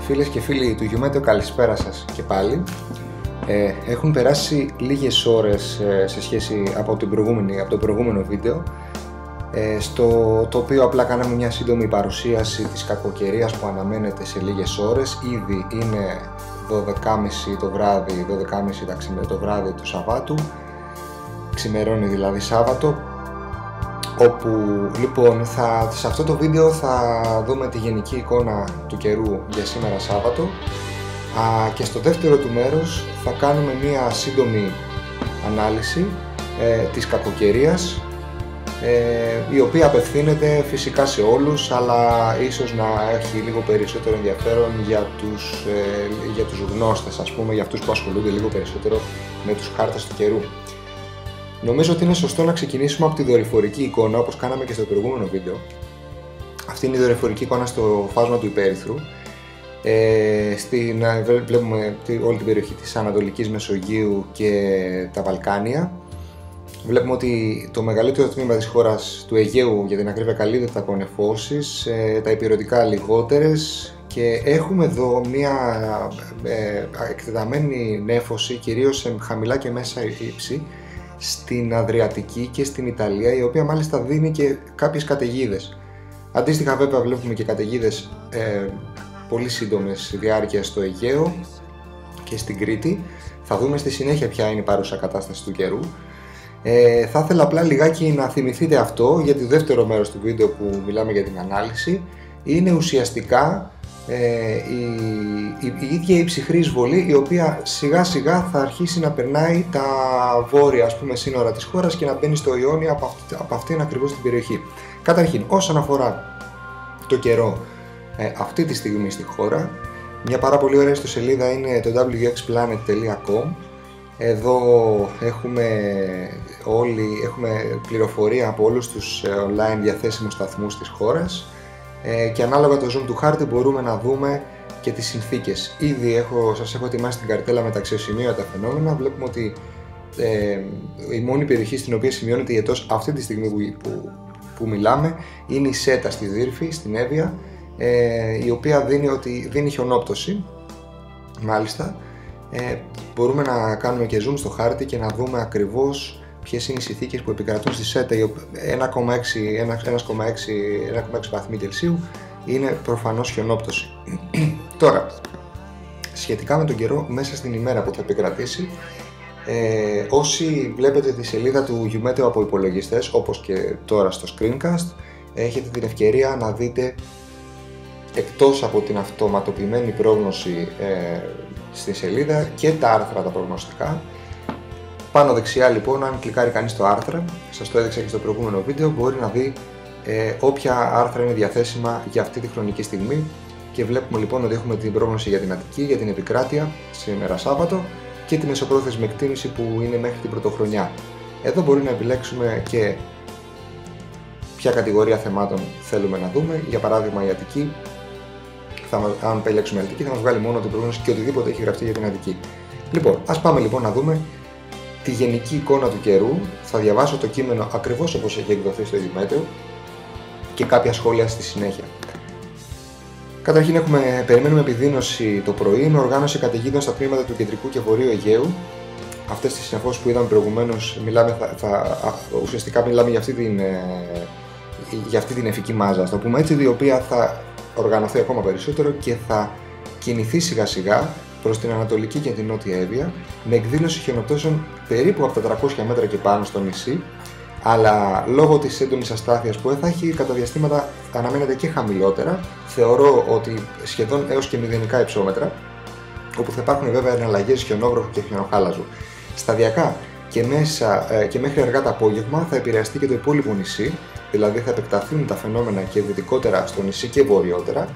Φίλες και φίλοι του Γιουμέτεο, καλησπέρα σας και πάλι. Έχουν περάσει λίγες ώρες σε σχέση από το προηγούμενο βίντεο, το οποίο απλά κάναμε μια σύντομη παρουσίαση της κακοκαιρίας που αναμένεται σε λίγες ώρες. Ήδη είναι 12.30 το βράδυ, 12.30 το βράδυ του Σαββάτου, ξημερώνει δηλαδή Σάββατο, όπου λοιπόν σε αυτό το βίντεο θα δούμε τη γενική εικόνα του καιρού για σήμερα Σάββατο, και στο δεύτερο του μέρος θα κάνουμε μία σύντομη ανάλυση της κακοκαιρίας, η οποία απευθύνεται φυσικά σε όλους, αλλά ίσως να έχει λίγο περισσότερο ενδιαφέρον για τους γνώστες, ας πούμε, για αυτούς που ασχολούνται λίγο περισσότερο με τους χάρτες του καιρού. Νομίζω ότι είναι σωστό να ξεκινήσουμε από τη δορυφορική εικόνα, όπως κάναμε και στο προηγούμενο βίντεο. Αυτή είναι η δορυφορική εικόνα στο φάσμα του υπέρυθρου. Βλέπουμε όλη την περιοχή της Ανατολικής Μεσογείου και τα Βαλκάνια. Βλέπουμε ότι το μεγαλύτερο τμήμα της χώρας του Αιγαίου, για την ακρίβεια, καλύπτεται από νεφώσεις, τα ηπειρωτικά λιγότερες, και έχουμε εδώ μια εκτεταμένη νέφωση, κυρίως σε χαμηλά και μέσα ύψη, στην Αδριατική και στην Ιταλία, η οποία μάλιστα δίνει και κάποιες καταιγίδες. Αντίστοιχα βέβαια βλέπουμε και καταιγίδες πολύ σύντομες διάρκειας στο Αιγαίο και στην Κρήτη. Θα δούμε στη συνέχεια ποια είναι η παρούσα κατάσταση του καιρού. Θα ήθελα απλά λιγάκι να θυμηθείτε αυτό, γιατί το δεύτερο μέρος του βίντεο που μιλάμε για την ανάλυση είναι ουσιαστικά η ίδια η ψυχρή εισβολή, η οποία σιγά σιγά θα αρχίσει να περνάει τα βόρεια, ας πούμε, σύνορα της χώρας και να μπαίνει στο Ιόνιο από αυτήν ακριβώς την περιοχή. Καταρχήν, όσον αφορά το καιρό αυτή τη στιγμή στη χώρα, μια πάρα πολύ ωραία ιστοσελίδα είναι το wxplanet.com. Εδώ έχουμε πληροφορία από όλους τους online διαθέσιμους σταθμούς της χώρας, και ανάλογα το zoom του χάρτη μπορούμε να δούμε και τις συνθήκες. Ήδη σας έχω ετοιμάσει την καρτέλα με τα αξιοσημείωτα φαινόμενα. Βλέπουμε ότι η μόνη περιοχή στην οποία σημειώνεται ιετός αυτή τη στιγμή που μιλάμε είναι η Σέτα στη Δύρφη, στην Εύβοια, η οποία δίνει χιονόπτωση. Μάλιστα, μπορούμε να κάνουμε και zoom στο χάρτη και να δούμε ακριβώς ποιες είναι οι συνθήκες που επικρατούν στη Σέτα. 1,6 βαθμοί Κελσίου είναι προφανώς χιονόπτωση. Τώρα, σχετικά με τον καιρό μέσα στην ημέρα που θα επικρατήσει, όσοι βλέπετε τη σελίδα του Γιουμέτεο από υπολογιστές, όπως και τώρα στο screencast, έχετε την ευκαιρία να δείτε, εκτός από την αυτοματοποιημένη πρόγνωση στη σελίδα, και τα άρθρα τα προγνωστικά. Πάνω δεξιά λοιπόν, αν κλικάρει κανείς το άρθρα, σας το έδειξα και στο προηγούμενο βίντεο, μπορεί να δει όποια άρθρα είναι διαθέσιμα για αυτή τη χρονική στιγμή, και βλέπουμε λοιπόν ότι έχουμε την πρόγνωση για την Αττική, για την επικράτεια σήμερα Σάββατο, και τη μεσοπρόθεσμη εκτίμηση που είναι μέχρι την πρωτοχρονιά. Εδώ μπορεί να επιλέξουμε και ποια κατηγορία θεμάτων θέλουμε να δούμε. Για παράδειγμα, η Αττική, αν επιλέξουμε Αττική, θα μας βγάλει μόνο την πρόγνωση και οτιδήποτε έχει γραφτεί για την Αττική. Λοιπόν, ας πάμε λοιπόν να δούμε τη γενική εικόνα του καιρού. Θα διαβάσω το κείμενο ακριβώς όπως έχει εκδοθεί στο Γιουμέτεο και κάποια σχόλια στη συνέχεια. Καταρχήν περιμένουμε επιδείνωση το πρωί με οργάνωση καταιγίδων στα τμήματα του κεντρικού και βορείου Αιγαίου. Αυτές τις συννεφώσεις που είδαμε προηγουμένως, ουσιαστικά μιλάμε για αυτή την νεφική μάζα, ας το πούμε έτσι, η οποία θα οργανωθεί ακόμα περισσότερο και θα κινηθεί σιγά σιγά προς την Ανατολική και την Νότια Εύβοια, με εκδήλωση χιονοπτώσεων περίπου από τα 300 μέτρα και πάνω στο νησί, αλλά λόγω της έντονης αστάθειας που θα έχει, κατά διαστήματα αναμένεται και χαμηλότερα, θεωρώ ότι σχεδόν έως και μηδενικά υψόμετρα, όπου θα υπάρχουν βέβαια εναλλαγές χιονόβροχου και χιονοχάλαζου. Σταδιακά και μέχρι αργά το απόγευμα θα επηρεαστεί και το υπόλοιπο νησί, δηλαδή θα επεκταθούν τα φαινόμενα και δυτικότερα στο νησί και βορειότερα,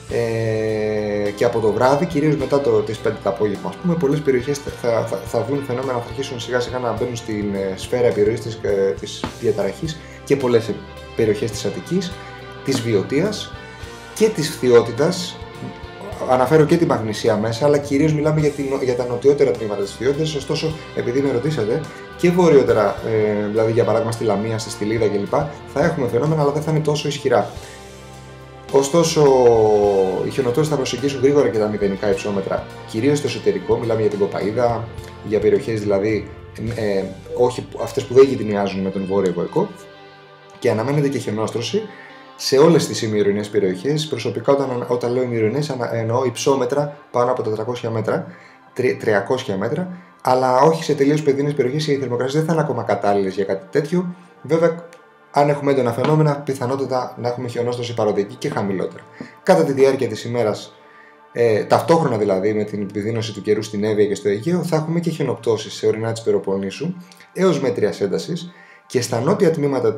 και από το βράδυ, κυρίως μετά τις 5 το απόγευμα, ας πούμε, πολλές περιοχές θα δουν φαινόμενα, θα αρχίσουν σιγά σιγά να μπαίνουν στην σφαίρα επιρροής της διαταραχής, και πολλές περιοχές της Αττικής, της Βιωτίας και της Φθιώτιδας. Αναφέρω και την Μαγνησία μέσα, αλλά κυρίως μιλάμε για τα νοτιότερα τμήματα της Φθιώτιδας. Ωστόσο, επειδή με ρωτήσατε, και βορειότερα, δηλαδή για παράδειγμα στη Λαμία, στη Στυλίδα κλπ, θα έχουμε φαινόμενα, αλλά δεν θα είναι τόσο ισχυρά. Ωστόσο, οι χιονοτώσεις θα προσεγγίσουν γρήγορα και τα μηδενικά υψόμετρα, κυρίως στο εσωτερικό. Μιλάμε για την Κοπαΐδα, για περιοχές δηλαδή, όχι αυτές που δεν γειτονιάζουν με τον βόρειο Βοϊκό, και αναμένεται και χιονόστρωση σε όλες τις ημιορεινές περιοχές. Προσωπικά, όταν λέω ημιορεινές, εννοώ υψόμετρα πάνω από τα 300 μέτρα, 300 μέτρα, αλλά όχι σε τελείως παιδινές περιοχές. Οι θερμοκρασίες δεν θα είναι ακόμα κατάλληλες για κάτι τέτοιο. Βέβαια, αν έχουμε έντονα φαινόμενα, πιθανότητα να έχουμε χιονόστρωση παροδική και χαμηλότερα. Κατά τη διάρκεια της ημέρας, ταυτόχρονα δηλαδή με την επιδείνωση του καιρού στην Εύβοια και στο Αιγαίο, θα έχουμε και χιονοπτώσεις σε ορεινά της Πελοποννήσου έως μέτριας έντασης, και στα νότια τμήματα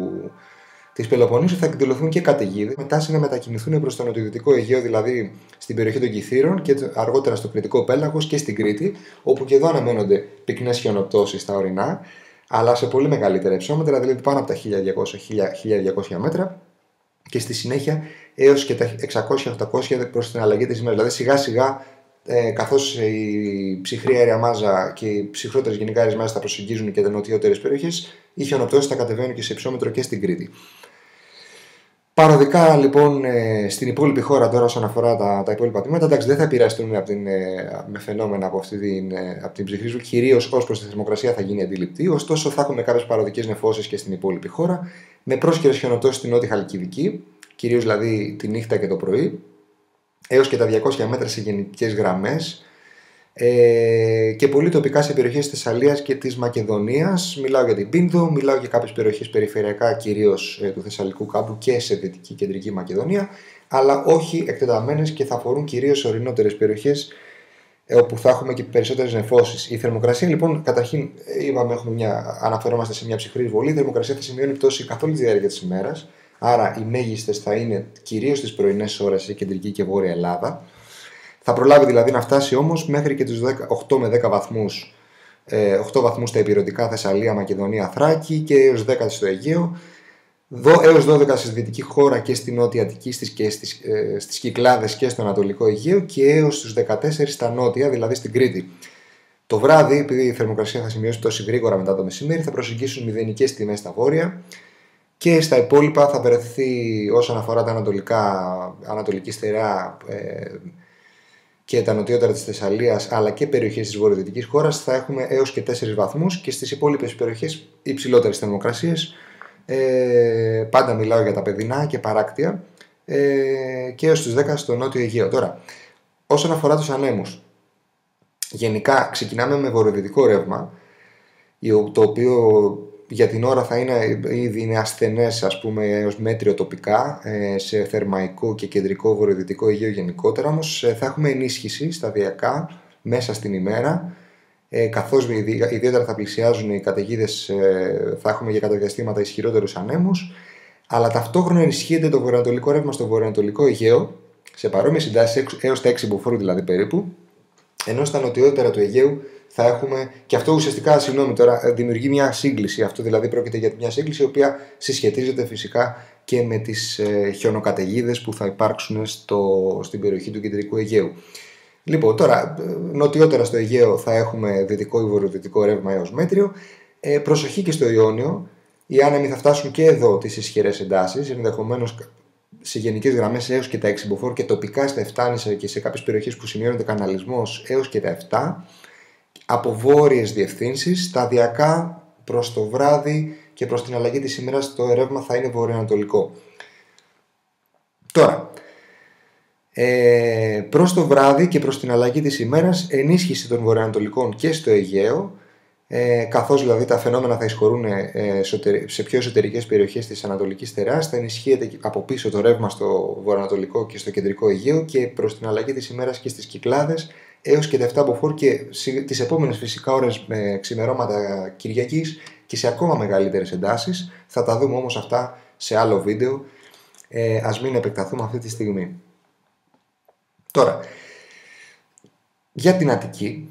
της Πελοποννήσου θα εκδηλωθούν και καταιγίδες, με τάση να μετακινηθούν προς το νοτιοδυτικό Αιγαίο, δηλαδή στην περιοχή των Κιθήρων και αργότερα στο Κρητικό Πέλαγος και στην Κρήτη, όπου και εδώ αναμένονται πυκνές χιονοπτώσεις στα ορεινά, αλλά σε πολύ μεγαλύτερα υψόμετρα, δηλαδή πάνω από τα 1200 μέτρα, και στη συνέχεια έως και τα 600-800 προς την αλλαγή της ημέρας. Δηλαδή σιγά σιγά, καθώς η ψυχρή αέρια μάζα και οι ψυχρότερες γενικά αέρες μάζες θα προσεγγίζουν και τις νοτιότερες περιοχές, οι χιονοπτώσεις θα κατεβαίνουν και σε υψόμετρο και στην Κρήτη. Παροδικά λοιπόν στην υπόλοιπη χώρα τώρα, όσον αφορά τα υπόλοιπα τμήματα, εντάξει, δεν θα επηρεαστούν με φαινόμενα από την ψυχρή ζούγκλη, κυρίως ως προς τη θερμοκρασία θα γίνει αντιληπτή. Ωστόσο, θα έχουμε κάποιες παροδικές νεφώσεις και στην υπόλοιπη χώρα, με πρόσχερες χιονοπτώσεις στην Νότια Χαλκιδική, κυρίως δηλαδή τη νύχτα και το πρωί, έως και τα 200 μέτρα σε γενικές γραμμές, και πολύ τοπικά σε περιοχές της Θεσσαλίας και της Μακεδονίας. Μιλάω για την Πίνδο, μιλάω για κάποιες περιοχές περιφερειακά, κυρίως του Θεσσαλικού κάμπου και σε δυτική κεντρική Μακεδονία, αλλά όχι εκτεταμένες, και θα αφορούν κυρίως ορεινότερες περιοχές, όπου θα έχουμε και περισσότερες νεφώσεις. Η θερμοκρασία λοιπόν, καταρχήν, είπαμε, αναφερόμαστε σε μια ψυχρή εισβολή. Η θερμοκρασία θα σημειώνει πτώση καθ' όλη τη διάρκεια της ημέρας. Άρα οι μέγιστες θα είναι κυρίως στις πρωινές ώρες σε κεντρική και βόρεια Ελλάδα. Θα προλάβει δηλαδή να φτάσει όμως μέχρι και τους 8 με 10 βαθμούς, 8 βαθμούς στα ηπειρωτικά Θεσσαλία, Μακεδονία, Θράκη, και έως 10 στο Αιγαίο, έως 12 στη δυτική χώρα και στη Νότια Αττική, στις Κυκλάδες και στο Ανατολικό Αιγαίο, και έως τους 14 στα νότια, δηλαδή στην Κρήτη. Το βράδυ, επειδή η θερμοκρασία θα σημειώσει πτώση γρήγορα μετά το μεσημέρι, θα προσεγγίσουν μηδενικές τιμές στα βόρεια, και στα υπόλοιπα θα βρεθεί, όσον αφορά τα ανατολική στερεά και τα νοτιότερα της Θεσσαλίας, αλλά και περιοχές της βορειοδυτικής χώρας, θα έχουμε έως και 4 βαθμούς, και στις υπόλοιπες περιοχές υψηλότερες θερμοκρασίες. Πάντα μιλάω για τα παιδινά και παράκτια, και έως τους 10 στο νότιο Αιγαίο. Τώρα, όσον αφορά τους ανέμους, γενικά ξεκινάμε με βορειοδυτικό ρεύμα, το οποίο για την ώρα θα είναι ασθενές, ας πούμε, έως μέτριο τοπικά, σε θερμαϊκό και κεντρικό βορειοδυτικό Αιγαίο γενικότερα. Όμως θα έχουμε ενίσχυση σταδιακά μέσα στην ημέρα, καθώς ιδιαίτερα θα πλησιάζουν οι καταιγίδες, θα έχουμε για κάποια διαστήματα ισχυρότερους ανέμους, αλλά ταυτόχρονα ενισχύεται το βορειοανατολικό ρεύμα στο βορειοανατολικό Αιγαίο, σε παρόμοιες συντάσεις έως τα 6 μποφόρ δηλαδή περίπου, ενώ στα νοτιότερα του Αιγαίου θα έχουμε, και αυτό ουσιαστικά, τώρα δημιουργεί μια σύγκληση. Αυτό δηλαδή πρόκειται για μια σύγκληση, η οποία συσχετίζεται φυσικά και με τις χιονοκαταιγίδες που θα υπάρξουν στην περιοχή του κεντρικού Αιγαίου. Λοιπόν, τώρα νοτιότερα στο Αιγαίο θα έχουμε δυτικό ή βορειοδυτικό ρεύμα έως μέτριο. Προσοχή και στο Ιόνιο. Οι άνεμοι θα φτάσουν και εδώ τις ισχυρές εντάσεις, ενδεχομένως σε γενικές γραμμές έως και τα 6 μποφόρ, και τοπικά στα 7 και σε κάποιες περιοχές που σημειώνεται καναλισμός έως και τα 7. Από βόρειες διευθύνσεις, σταδιακά προς το βράδυ και προς την αλλαγή της ημέρας, το ρεύμα θα είναι βορειοανατολικό. Τώρα, προς το βράδυ και προς την αλλαγή της ημέρας, ενίσχυση των βορειοανατολικών και στο Αιγαίο, καθώς δηλαδή τα φαινόμενα θα εισχωρούν σε πιο εσωτερικές περιοχές της ανατολικής στερεάς, θα ενισχύεται από πίσω το ρεύμα στο βορειοανατολικό και στο κεντρικό Αιγαίο, και προς την αλλαγή της ημέρας και στις Κυκλάδες έως και τα 7 μποφόρ, και τις επόμενες φυσικά ώρες με ξημερώματα Κυριακής και σε ακόμα μεγαλύτερες εντάσεις. Θα τα δούμε όμως αυτά σε άλλο βίντεο, ας μην επεκταθούμε αυτή τη στιγμή. Τώρα, για την Αττική,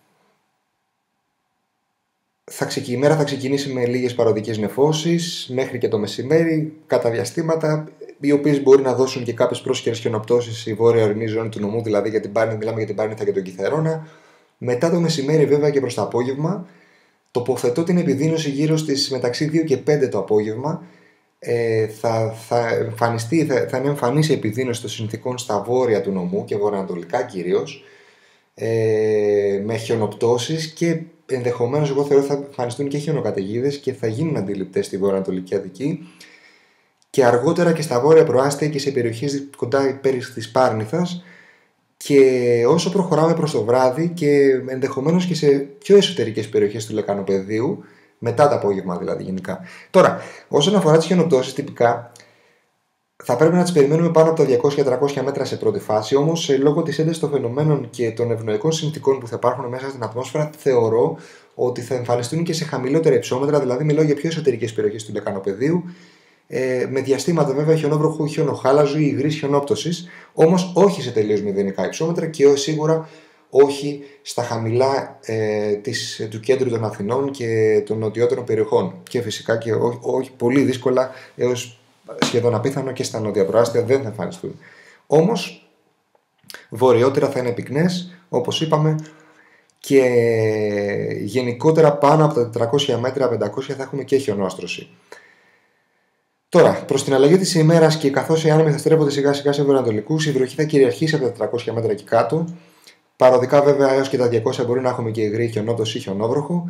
η μέρα θα ξεκινήσει με λίγες παροδικές νεφώσεις μέχρι και το μεσημέρι, κατά διαστήματα, οι οποίες μπορεί να δώσουν και κάποιες πρόσχερες χιονοπτώσεις στη βόρεια ορεινή ζώνη του νομού, δηλαδή μιλάμε για την Πάρνηθα και τον Κιθερώνα. Μετά το μεσημέρι, βέβαια, και προς το απόγευμα, τοποθετώ την επιδείνωση γύρω στις μεταξύ 2 και 5 το απόγευμα, θα είναι εμφανής η επιδείνωση των συνθήκων στα βόρεια του νομού και βορειοανατολικά κυρίως, με χιονοπτώσεις και ενδεχομένως εγώ θεωρώ θα εμφανιστούν και χιονοκαταιγίδες και θα γίνουν αντιληπτές στη βορειοανατολική Αττική και αργότερα και στα βόρεια προάστια και σε περιοχές κοντά πέρυσι της Πάρνηθας, και όσο προχωράμε προς το βράδυ και ενδεχομένως και σε πιο εσωτερικές περιοχές του Λεκανοπεδίου, μετά το απόγευμα δηλαδή γενικά. Τώρα, όσον αφορά τις χιονοπτώσεις, τυπικά θα πρέπει να τις περιμένουμε πάνω από τα 200-300 μέτρα σε πρώτη φάση, όμως λόγω της έντασης των φαινομένων και των ευνοϊκών συνθηκών που θα υπάρχουν μέσα στην ατμόσφαιρα, θεωρώ ότι θα εμφανιστούν και σε χαμηλότερα υψόμετρα, δηλαδή μιλάω για πιο εσωτερικές περιοχές του Λεκανοπεδίου, με διαστήματα βέβαια χιονόβροχου, χιονοχάλαζου ή υγρής χιονόπτωσης, όμως όχι σε τελείως μηδενικά υψόμετρα και σίγουρα όχι στα χαμηλά του κέντρου των Αθηνών και των νοτιότερων περιοχών, και φυσικά και όχι πολύ δύσκολα έως σχεδόν απίθανο και στα νότια προάστια δεν θα εμφανιστούν. Όμως βορειότερα θα είναι πυκνές, όπως είπαμε, και γενικότερα πάνω από τα 400 μέτρα, 500 θα έχουμε και χιονόστρωση. Τώρα, προς την αλλαγή της ημέρας και καθώς οι άνεμοι θα στρέφονται σιγά σιγά σε βορειοανατολικούς, η βροχή θα κυριαρχήσει από τα 400 μέτρα και κάτω. Παροδικά βέβαια έως και τα 200 μπορεί να έχουμε και υγρή χιονόπτωση ή χιονόβροχο.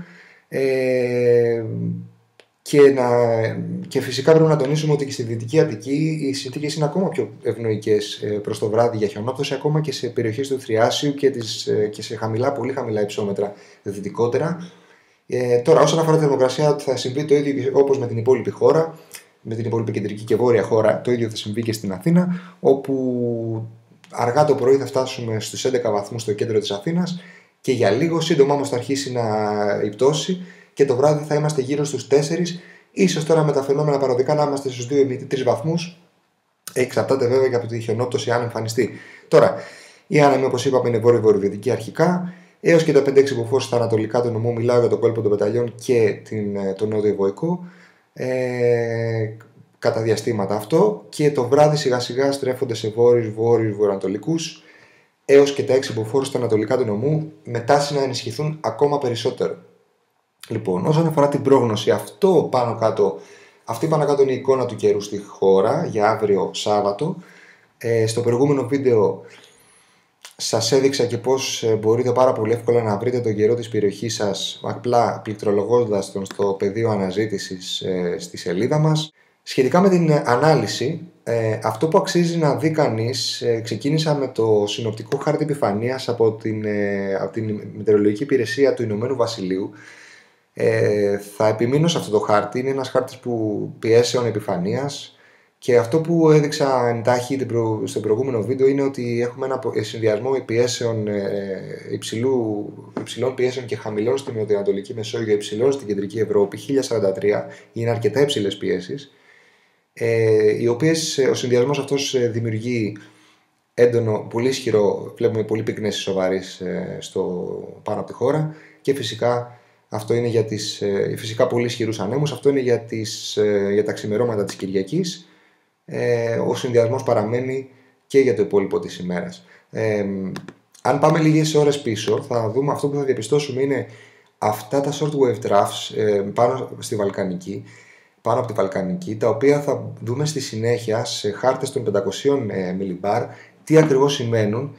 Και φυσικά πρέπει να τονίσουμε ότι και στη Δυτική Αττική οι συνθήκες είναι ακόμα πιο ευνοϊκές προς το βράδυ για χιονόπτωση, ακόμα και σε περιοχές του Θριάσιου και σε πολύ χαμηλά υψόμετρα δυτικότερα. Τώρα, όσον αφορά τη θερμοκρασία, θα συμβεί το ίδιο όπως με την υπόλοιπη χώρα, με την υπόλοιπη κεντρική και βόρεια χώρα. Το ίδιο θα συμβεί και στην Αθήνα, όπου αργά το πρωί θα φτάσουμε στους 11 βαθμούς στο κέντρο της Αθήνας και για λίγο, σύντομα όμως θα αρχίσει να υπτώσει και το βράδυ θα είμαστε γύρω στους 4, ίσως τώρα με τα φαινόμενα παροδικά να είμαστε στους 2-3 βαθμούς. Εξαρτάται βέβαια και από τη χιονόπτωση αν εμφανιστεί. Τώρα, η άνεμη όπως είπαμε είναι βόρειο-βορειοδυτική αρχικά, έως και τα 5-6 μποφόρ στα ανατολικά του νομού, μιλάω για το κόλπο των Πεταλιών και τον νότιο Βοϊκό, κατά διαστήματα αυτό, και το βράδυ σιγά σιγά στρέφονται σε βόρειους-βορειοανατολικούς έως και τα 6 μποφόρ στα ανατολικά του νομού, με τάση να ενισχυθούν ακόμα περισσότερο. Λοιπόν, όσον αφορά την πρόγνωση, αυτή πάνω κάτω είναι η εικόνα του καιρού στη χώρα για αύριο Σάββατο. Στο προηγούμενο βίντεο σας έδειξα και πώς μπορείτε πάρα πολύ εύκολα να βρείτε τον καιρό της περιοχής σας, απλά πληκτρολογώντας τον στο πεδίο αναζήτησης στη σελίδα μας. Σχετικά με την ανάλυση, αυτό που αξίζει να δει κανείς, ξεκίνησα με το συνοπτικό χάρτη επιφανείας από την Μετεωρολογική Υπηρεσία του Ηνωμένου Βασιλείου. Θα επιμείνω σε αυτό το χάρτη. Είναι ένας χάρτης πιέσεων επιφανείας, και αυτό που έδειξα εντάχει στο προηγούμενο βίντεο είναι ότι έχουμε ένα συνδυασμό πιέσεων, υψηλών πιέσεων και χαμηλών στην Νοτιοανατολική Μεσόγειο, υψηλών στην Κεντρική Ευρώπη, 1043, είναι αρκετά υψηλές πιέσεις, οι οποίες ο συνδυασμός αυτός δημιουργεί έντονο, πολύ ισχυρό, βλέπουμε πολύ πυκνές ισοβαρείς πάνω από τη χώρα, και φυσικά αυτό είναι φυσικά πολύ ισχυρούς ανέμους. Αυτό είναι για τα ξημερώματα της Κυριακής. Ο συνδυασμός παραμένει και για το υπόλοιπο της ημέρας. Αν πάμε λίγες ώρες πίσω, θα δούμε, αυτό που θα διαπιστώσουμε είναι αυτά τα short wave drafts πάνω από τη Βαλκανική, τα οποία θα δούμε στη συνέχεια σε χάρτες των 500 μιλιμπάρ τι ακριβώς σημαίνουν,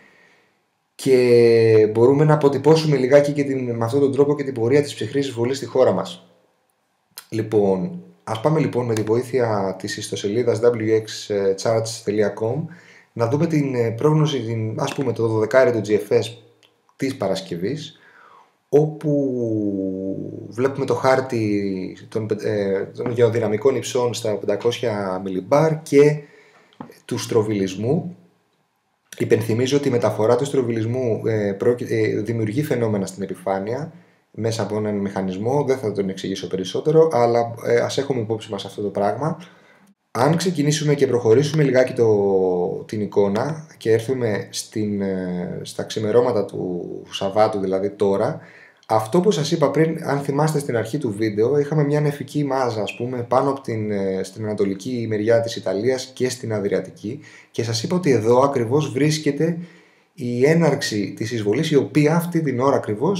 και μπορούμε να αποτυπώσουμε λιγάκι με αυτόν τον τρόπο και την πορεία της ψυχρής εισβολής στη χώρα μας. Λοιπόν, ας πάμε λοιπόν με τη βοήθεια της ιστοσελίδας wxcharts.com να δούμε την πρόγνωση, ας πούμε το 12 του GFS της Παρασκευής, όπου βλέπουμε το χάρτη των γεωδυναμικών υψών στα 500 μιλιμπάρ και του στροβιλισμού. Υπενθυμίζω ότι η μεταφορά του στροβιλισμού δημιουργεί φαινόμενα στην επιφάνεια μέσα από έναν μηχανισμό. Δεν θα τον εξηγήσω περισσότερο, αλλά ας έχουμε υπόψη μας αυτό το πράγμα. Αν ξεκινήσουμε και προχωρήσουμε λιγάκι την εικόνα και έρθουμε στα ξημερώματα του Σαββάτου, δηλαδή τώρα, αυτό που σας είπα πριν, αν θυμάστε στην αρχή του βίντεο, είχαμε μια νεφική μάζα, ας πούμε, πάνω από στην ανατολική μεριά της Ιταλίας και στην Αδριατική, και σας είπα ότι εδώ ακριβώς βρίσκεται η έναρξη της εισβολής, η οποία αυτή την ώρα ακριβώς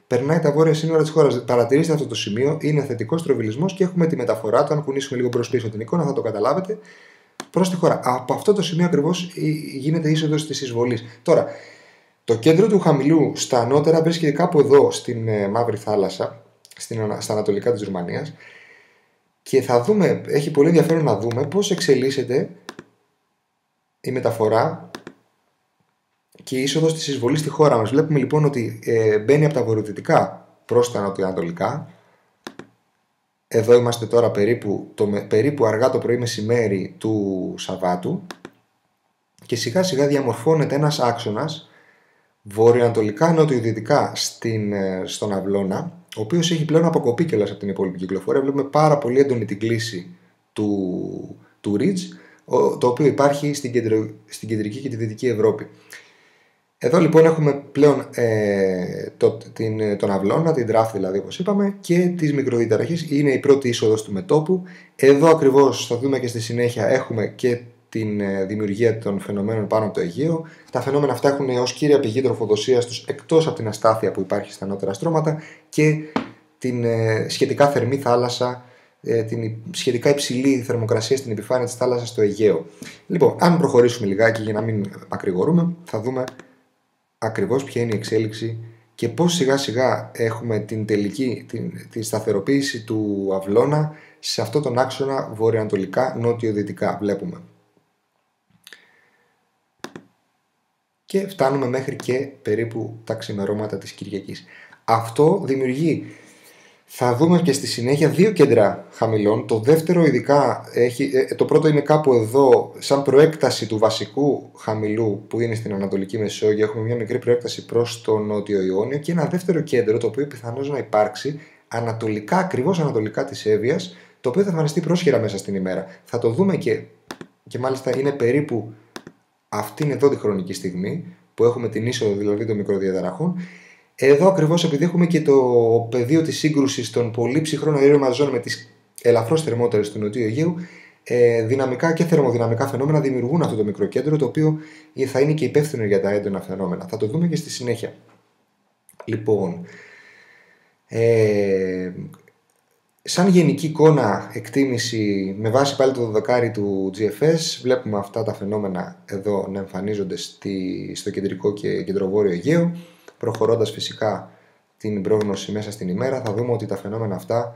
περνάει τα βόρεια σύνορα της χώρας. Παρατηρήστε αυτό το σημείο, είναι θετικός τροβιλισμός και έχουμε τη μεταφορά του. Αν κουνήσουμε λίγο προς πίσω την εικόνα, θα το καταλάβετε. Προς τη χώρα. Από αυτό το σημείο ακριβώς γίνεται είσοδος της εισβολής. Τώρα, το κέντρο του χαμηλού στα ανώτερα βρίσκεται κάπου εδώ στην Μαύρη Θάλασσα, στα ανατολικά της Ρουμανίας. Και θα δούμε, έχει πολύ ενδιαφέρον να δούμε πώς εξελίσσεται η μεταφορά και η είσοδος της εισβολής στη χώρα μας. Βλέπουμε λοιπόν ότι μπαίνει από τα βορειοδυτικά προς τα νοτιοανατολικά. Εδώ είμαστε τώρα περίπου αργά το πρωί μεσημέρι του Σαββάτου και σιγά σιγά διαμορφώνεται ένας άξονας βορειοανατολικά νοτιοδυτικά στον Αυλώνα, ο οποίος έχει πλέον αποκοπεί κιόλας από την υπόλοιπη κυκλοφορία. Βλέπουμε πάρα πολύ έντονη την κλίση του Ridge, το οποίο υπάρχει στην κεντρική και τη δυτική Ευρώπη. Εδώ λοιπόν έχουμε πλέον τον Αυλώνα, την Τράφ δηλαδή όπως είπαμε, και τις μικροδιαταραχές. Είναι η πρώτη είσοδος του μετώπου. Εδώ ακριβώς θα δούμε και στη συνέχεια έχουμε και την δημιουργία των φαινομένων πάνω από το Αιγαίο. Τα φαινόμενα αυτά έχουν ως κύρια πηγή τροφοδοσίας τους, εκτός από την αστάθεια που υπάρχει στα ανώτερα στρώματα, και την σχετικά θερμή θάλασσα, την σχετικά υψηλή θερμοκρασία στην επιφάνεια της θάλασσας στο Αιγαίο. Λοιπόν, αν προχωρήσουμε λιγάκι για να μην μακρηγορούμε, θα δούμε ακριβώς ποια είναι η εξέλιξη και πώς σιγά σιγά έχουμε τη σταθεροποίηση του Αυλώνα σε αυτό τον άξονα βορειοανατολικά νότιο-δυτικά. Βλέπουμε. Και φτάνουμε μέχρι και περίπου τα ξημερώματα της Κυριακής. Αυτό δημιουργεί, θα δούμε και στη συνέχεια, δύο κέντρα χαμηλών. Το δεύτερο ειδικά το πρώτο είναι κάπου εδώ, σαν προέκταση του βασικού χαμηλού που είναι στην Ανατολική Μεσόγειο. Έχουμε μια μικρή προέκταση προς το Νότιο Ιόνιο και ένα δεύτερο κέντρο, το οποίο πιθανώς να υπάρξει ανατολικά, ακριβώς ανατολικά της Εύβοιας, το οποίο θα εμφανιστεί πρόσχερα μέσα στην ημέρα. Θα το δούμε και μάλιστα είναι περίπου αυτήν εδώ τη χρονική στιγμή που έχουμε την είσοδο δηλαδή των μικροδιαταραχών. Εδώ ακριβώς, επειδή έχουμε και το πεδίο της σύγκρουσης των πολύ ψυχρών αερίων μαζών με τις ελαφρώς θερμότερες του Νοτιού Αιγαίου, δυναμικά και θερμοδυναμικά φαινόμενα δημιουργούν αυτό το μικρό κέντρο, το οποίο θα είναι και υπεύθυνο για τα έντονα φαινόμενα. Θα το δούμε και στη συνέχεια. Λοιπόν, σαν γενική εικόνα, εκτίμηση με βάση πάλι το 12 του GFS, βλέπουμε αυτά τα φαινόμενα εδώ να εμφανίζονται στο κεντρικό και κεντροβόρειο Αιγαίο. Προχωρώντας φυσικά την πρόγνωση μέσα στην ημέρα, θα δούμε ότι τα φαινόμενα αυτά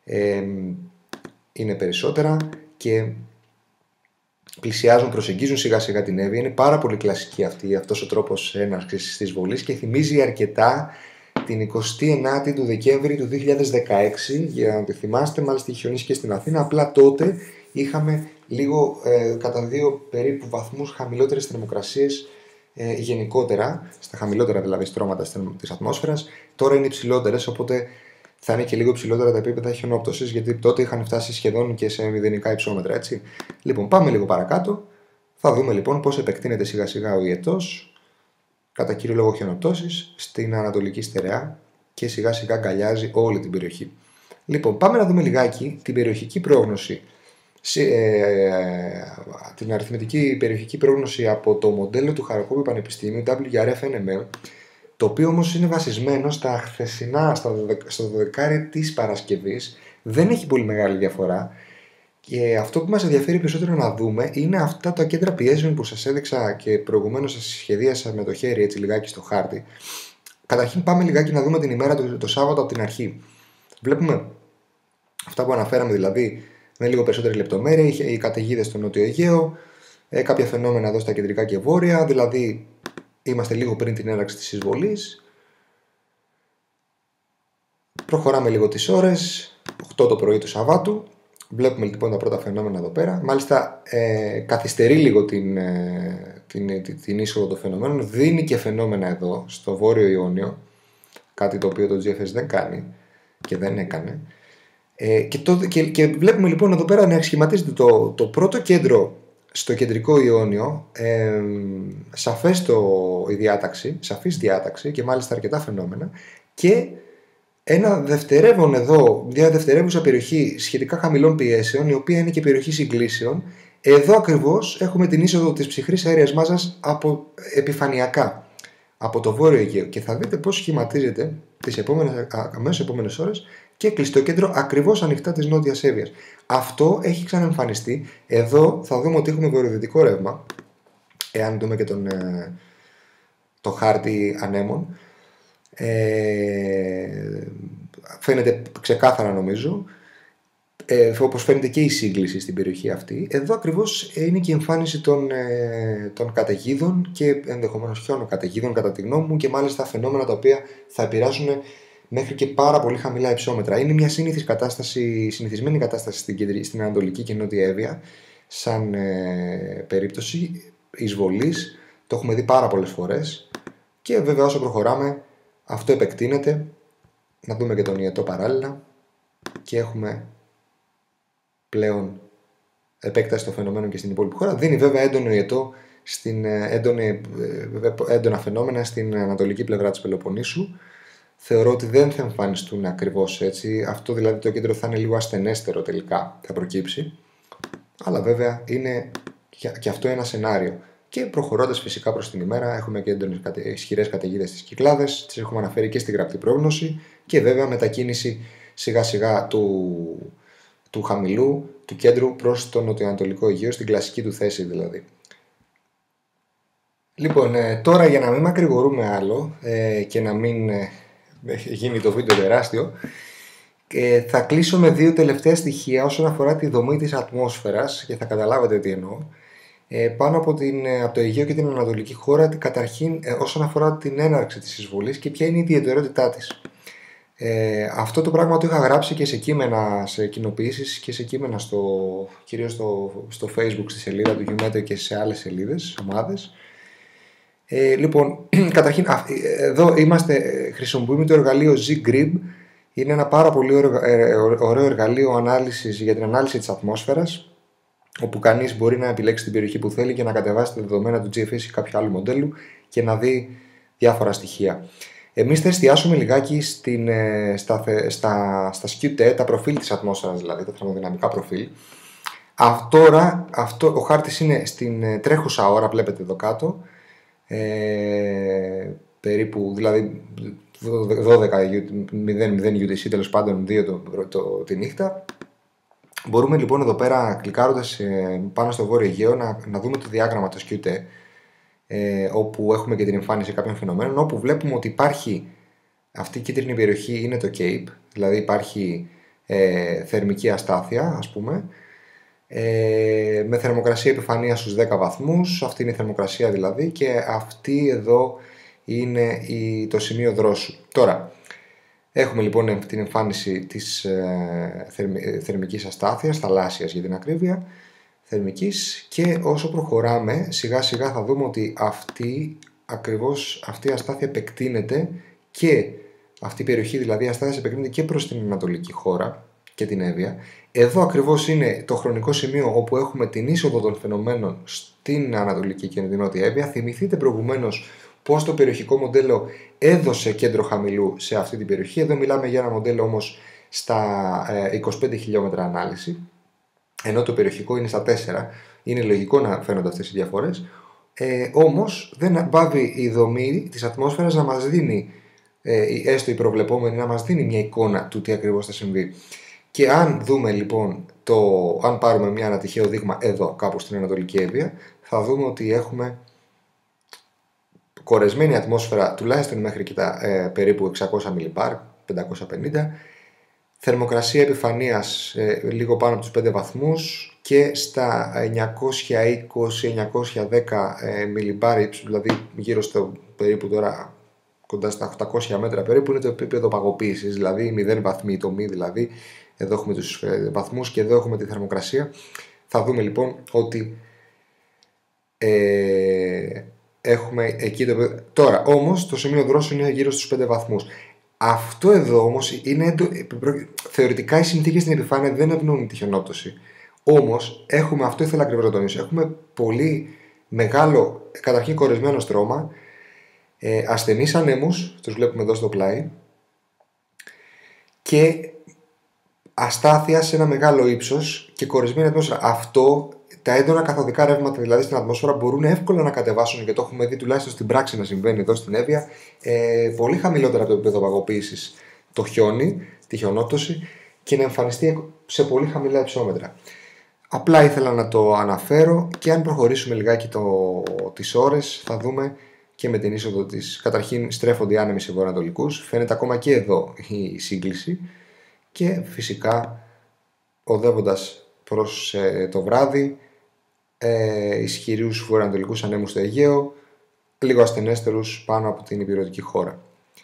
είναι περισσότερα και πλησιάζουν, προσεγγίζουν σιγά σιγά την Εύβοια. Είναι πάρα πολύ κλασική αυτός ο τρόπος έναρξης της βολής και θυμίζει αρκετά την 29η του Δεκέμβρη του 2016, για να τη θυμάστε. Μάλιστα είχε χιονίσει και στην Αθήνα, απλά τότε είχαμε λίγο κατά 2 περίπου βαθμούς χαμηλότερες θερμοκρασίες γενικότερα, στα χαμηλότερα δηλαδή στρώματα της ατμόσφαιρας. Τώρα είναι υψηλότερες, οπότε θα είναι και λίγο υψηλότερα τα επίπεδα χιονόπτωσης, γιατί τότε είχαν φτάσει σχεδόν και σε μηδενικά υψόμετρα, έτσι. Λοιπόν, πάμε λίγο παρακάτω. Θα δούμε λοιπόν πώς επεκτείνεται σιγά σιγά ο ιετός, κατά κύριο λόγο χιονοπτώσεις, στην ανατολική στερεά και σιγά σιγά αγκαλιάζει όλη την περιοχή. Λοιπόν, πάμε να δούμε λιγάκι την περιοχική πρόγνωση, την αριθμητική περιοχική πρόγνωση από το μοντέλο του Χαρακόβι Πανεπιστήμιου WRF-NML, το οποίο όμως είναι βασισμένο στα χθεσινά, στο 12 της Παρασκευής. Δεν έχει πολύ μεγάλη διαφορά και αυτό που μας ενδιαφέρει περισσότερο να δούμε είναι αυτά τα κέντρα πιέσεων που σας έδειξα και προηγουμένως σας σχεδίασα με το χέρι έτσι λιγάκι στο χάρτη. Καταρχήν πάμε λιγάκι να δούμε την ημέρα το Σάββατο από την αρχή. Βλέπουμε αυτά που αναφέραμε, δηλαδή με λίγο περισσότερη λεπτομέρεια, οι καταιγίδες στο Νότιο Αιγαίο, κάποια φαινόμενα εδώ στα κεντρικά και βόρεια, δηλαδή είμαστε λίγο πριν την έναρξη της εισβολής. Προχωράμε λίγο τις ώρες, 8 το πρωί του Σαββάτου. Βλέπουμε λοιπόν τα πρώτα φαινόμενα εδώ πέρα. Μάλιστα καθυστερεί λίγο την είσοδο των φαινομένων. Δίνει και φαινόμενα εδώ στο Βόρειο Ιόνιο, κάτι το οποίο το GFS δεν κάνει και δεν έκανε. Και βλέπουμε λοιπόν εδώ πέρα να σχηματίζεται το πρώτο κέντρο στο κεντρικό Ιόνιο, σαφής διάταξη και μάλιστα αρκετά φαινόμενα, και ένα δευτερεύον εδώ, μια δευτερεύουσα περιοχή σχετικά χαμηλών πιέσεων, η οποία είναι και περιοχή συγκλήσεων. Εδώ ακριβώς έχουμε την είσοδο της ψυχρής αέριας μάζας επιφανειακά από το Βόρειο Αιγαίο και θα δείτε πώς σχηματίζεται τις αμέσως επόμενες ώρες και κλειστό κέντρο ακριβώς ανοιχτά της Νότιας Εύβοιας. Αυτό έχει ξαναεμφανιστεί. Εδώ θα δούμε ότι έχουμε βορειοδυτικό ρεύμα, εάν δούμε και το χάρτη ανέμων. Φαίνεται ξεκάθαρα νομίζω, όπως φαίνεται και η σύγκληση στην περιοχή αυτή. Εδώ ακριβώς είναι και η εμφάνιση των καταιγίδων και ενδεχομένως χιόνων καταιγίδων κατά τη γνώμη μου, και μάλιστα φαινόμενα τα οποία θα επηρεάσουν μέχρι και πάρα πολύ χαμηλά υψόμετρα. Είναι μια συνηθισμένη κατάσταση στην Ανατολική και Νότια Εύβοια σαν περίπτωση εισβολής. Το έχουμε δει πάρα πολλές φορές και βέβαια όσο προχωράμε αυτό επεκτείνεται. Να δούμε και τον Ιετό παράλληλα και έχουμε πλέον επέκταση των φαινομένων και στην υπόλοιπη χώρα. Δίνει βέβαια έντονο Ιετό έντονα φαινόμενα στην ανατολική πλευρά της Πελοποννήσου. Θεωρώ ότι δεν θα εμφανιστούν ακριβώς έτσι. Αυτό δηλαδή το κέντρο θα είναι λίγο ασθενέστερο τελικά, θα προκύψει. Αλλά βέβαια είναι και αυτό ένα σενάριο. Και προχωρώντας φυσικά προς την ημέρα, έχουμε και έντονες ισχυρές καταιγίδες στις Κυκλάδες, τις έχουμε αναφέρει και στη γραπτή πρόγνωση, και βέβαια μετακίνηση σιγά σιγά του χαμηλού, του κέντρου προς το νοτιοανατολικό Αιγαίο, στην κλασική του θέση δηλαδή. Λοιπόν, τώρα για να μην μακρηγορούμε άλλο και να μην γίνει το βίντεο τεράστιο, θα κλείσω με δύο τελευταία στοιχεία όσον αφορά τη δομή της ατμόσφαιρας και θα καταλάβετε τι εννοώ. Πάνω από το Αιγαίο και την Ανατολική χώρα, καταρχήν όσον αφορά την έναρξη της εισβολής και ποια είναι η ιδιαιτερότητά της. Αυτό το πράγμα το είχα γράψει και σε κείμενα, σε κοινοποιήσεις και σε κείμενα κυρίως στο Facebook, στη σελίδα του YouMeter και σε άλλες σελίδες, ομάδες. Λοιπόν, καταρχήν εδώ χρησιμοποιούμε το εργαλείο ZGRIB. Είναι ένα πάρα πολύ ωραίο εργαλείο για την ανάλυση της ατμόσφαιρας, όπου κανείς μπορεί να επιλέξει την περιοχή που θέλει και να κατεβάσει τα δεδομένα του GFS ή κάποιου άλλου μοντέλου και να δει διάφορα στοιχεία. Εμείς θα εστιάσουμε λιγάκι στα SKUT, τα προφίλ της ατμόσφαιρας, δηλαδή τα θερμοδυναμικά προφίλ. Ο χάρτης είναι στην τρέχουσα ώρα, βλέπετε εδώ κάτω, περίπου, δηλαδή 12:00 UTC, τέλος πάντων 2 τη νύχτα. Μπορούμε λοιπόν εδώ πέρα, κλικάροντας πάνω στο Βόρειο Αιγαίο, να δούμε το διάγραμμα του SKUT, όπου έχουμε και την εμφάνιση κάποιων φαινομένων, όπου βλέπουμε ότι υπάρχει αυτή η κίτρινη περιοχή, είναι το Cape, δηλαδή υπάρχει θερμική αστάθεια, ας πούμε, με θερμοκρασία επιφανείας στους 10 βαθμούς, αυτή είναι η θερμοκρασία δηλαδή, και αυτή εδώ είναι το σημείο δρόσου. Τώρα, έχουμε λοιπόν την εμφάνιση της θερμικής αστάθειας, θαλάσσιας για την ακρίβεια, θερμικής, και όσο προχωράμε σιγά σιγά θα δούμε ότι αυτή η αστάθεια επεκτείνεται, και αυτή η περιοχή δηλαδή αστάθειας επεκτείνεται και προς την ανατολική χώρα και την Εύβοια. Εδώ ακριβώς είναι το χρονικό σημείο όπου έχουμε την είσοδο των φαινομένων στην ανατολική και την νότια Εύβοια. Θυμηθείτε προηγουμένως πως το περιοχικό μοντέλο έδωσε κέντρο χαμηλού σε αυτή την περιοχή. Εδώ μιλάμε για ένα μοντέλο όμως στα 25 χιλιόμετρα ανάλυση, ενώ το περιοχικό είναι στα 4. Είναι λογικό να φαίνονται αυτές οι διαφορές. Όμως δεν πάβει η δομή της ατμόσφαιρας να μας δίνει, έστω η προβλεπόμενη, να μας δίνει μια εικόνα του τι ακριβώς θα συμβεί. Και αν δούμε λοιπόν, αν πάρουμε ένα τυχαίο δείγμα εδώ κάπου στην Ανατολική Εύβοια, θα δούμε ότι έχουμε κορεσμένη ατμόσφαιρα τουλάχιστον μέχρι και τα περίπου 600 mbar, 550, θερμοκρασία επιφανείας λίγο πάνω από τους 5 βαθμούς και στα 920-910 mbar, δηλαδή γύρω στο περίπου τώρα κοντά στα 800 μέτρα περίπου, είναι το επίπεδο παγοποίησης, δηλαδή 0 βαθμοί το μη, δηλαδή εδώ έχουμε τους βαθμούς και εδώ έχουμε τη θερμοκρασία. Θα δούμε λοιπόν ότι έχουμε εκεί τώρα όμως το σημείο δρόσου είναι γύρω στους 5 βαθμούς. Αυτό εδώ όμως είναι θεωρητικά οι συνθήκες στην επιφάνεια δεν ευνοούν τη χιονόπτωση. Όμως έχουμε, αυτό ήθελα ακριβώς να τονίσω, έχουμε πολύ μεγάλο καταρχήν κορεσμένο στρώμα, ασθενείς ανέμους, τους βλέπουμε εδώ στο πλάι, και αστάθεια σε ένα μεγάλο ύψος και κορεσμένη ατμόσφαιρα. Αυτό τα έντονα καθοδικά ρεύματα δηλαδή στην ατμόσφαιρα μπορούν εύκολα να κατεβάσουν, και το έχουμε δει τουλάχιστον στην πράξη να συμβαίνει εδώ στην Εύβοια, πολύ χαμηλότερα από το επίπεδο παγοποίησης το χιόνι, τη χιονόπτωση, και να εμφανιστεί σε πολύ χαμηλά υψόμετρα. Απλά ήθελα να το αναφέρω, και αν προχωρήσουμε λιγάκι τις ώρες θα δούμε και με την είσοδο της. Καταρχήν στρέφονται οι άνεμοι σε βορειοανατολικούς, φαίνεται ακόμα και εδώ η σύγκληση, και φυσικά οδεύοντας προς το βράδυ, ισχυρούς βορειοανατολικούς ανέμους στο Αιγαίο, λίγο ασθενέστερους πάνω από την υπηρετική χώρα.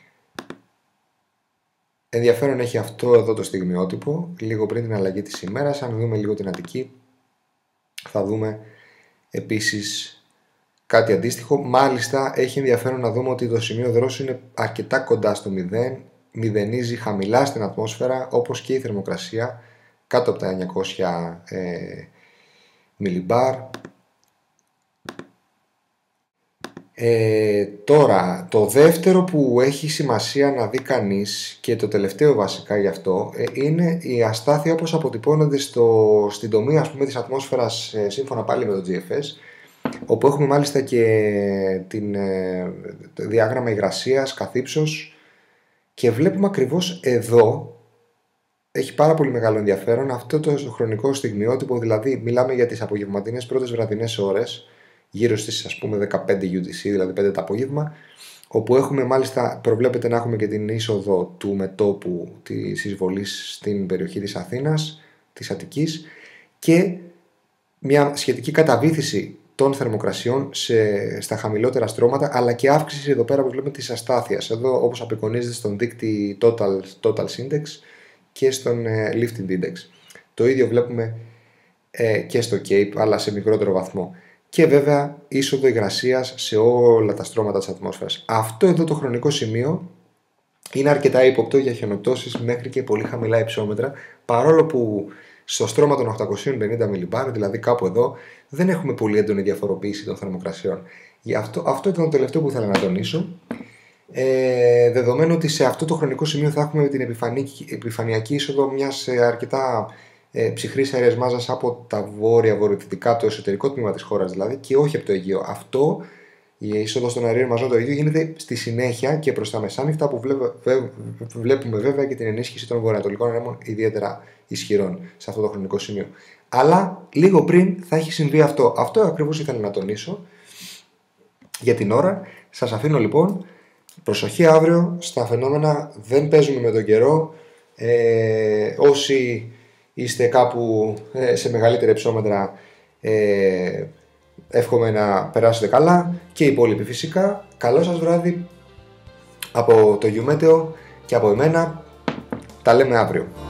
Ενδιαφέρον έχει αυτό εδώ το στιγμιότυπο, λίγο πριν την αλλαγή της ημέρας. Αν δούμε λίγο την Αττική, θα δούμε επίσης κάτι αντίστοιχο. Μάλιστα έχει ενδιαφέρον να δούμε ότι το σημείο δρόσου είναι αρκετά κοντά στο 0, μηδενίζει χαμηλά στην ατμόσφαιρα, όπως και η θερμοκρασία κάτω από τα 900 μιλιμπάρ. Τώρα, το δεύτερο που έχει σημασία να δει κανείς, και το τελευταίο βασικά γι' αυτό, είναι η αστάθεια όπως αποτυπώνονται στην τομή, ας πούμε, της ατμόσφαιρας, σύμφωνα πάλι με το GFS, όπου έχουμε μάλιστα και το διάγραμμα υγρασίας καθ' ύψος, και βλέπουμε ακριβώς εδώ, έχει πάρα πολύ μεγάλο ενδιαφέρον αυτό το χρονικό στιγμιότυπο, δηλαδή μιλάμε για τις απογευματινές πρώτες βραδινές ώρες, γύρω στις, ας πούμε, 15 UTC, δηλαδή 5 το απόγευμα, όπου έχουμε μάλιστα, προβλέπεται να έχουμε και την είσοδο του μετώπου της εισβολής στην περιοχή της Αθήνας, της Αττικής, και μια σχετική καταβήθηση των θερμοκρασιών στα χαμηλότερα στρώματα, αλλά και αύξηση εδώ πέρα που βλέπουμε της αστάθειας, εδώ όπως απεικονίζεται στον δείκτη Total Index και στον Lifting Index. Το ίδιο βλέπουμε και στο Cape, αλλά σε μικρότερο βαθμό. Και βέβαια είσοδο υγρασίας σε όλα τα στρώματα της ατμόσφαιρας. Αυτό εδώ το χρονικό σημείο είναι αρκετά ύποπτο για χιονοπτώσεις μέχρι και πολύ χαμηλά υψόμετρα, παρόλο που στο στρώμα των 850 μιλιμπάρ, δηλαδή κάπου εδώ, δεν έχουμε πολύ έντονη διαφοροποίηση των θερμοκρασιών. Αυτό ήταν το τελευταίο που ήθελα να τονίσω. Δεδομένου ότι σε αυτό το χρονικό σημείο θα έχουμε την επιφανειακή είσοδο μιας αρκετά ψυχρής αέριας μάζας από τα βόρεια-βορειοδυτικά, το εσωτερικό τμήμα της χώρας δηλαδή, και όχι από το Αιγαίο. Αυτό, η είσοδος των αερίων μαζών του Αιγαίου, γίνεται στη συνέχεια και προς τα μεσάνυχτα, που βλέπουμε βέβαια και την ενίσχυση των βορειοανατολικών ανέμων ιδιαίτερα ισχυρών σε αυτό το χρονικό σημείο. Αλλά λίγο πριν θα έχει συμβεί αυτό. Αυτό ακριβώς ήθελα να τονίσω. Για την ώρα σας αφήνω λοιπόν. Προσοχή αύριο στα φαινόμενα, δεν παίζουμε με τον καιρό. Όσοι είστε κάπου σε μεγαλύτερα υψόμετρα, εύχομαι να περάσετε καλά, και οι υπόλοιποι φυσικά. Καλό σας βράδυ από το YouMeteo και από εμένα. Τα λέμε αύριο.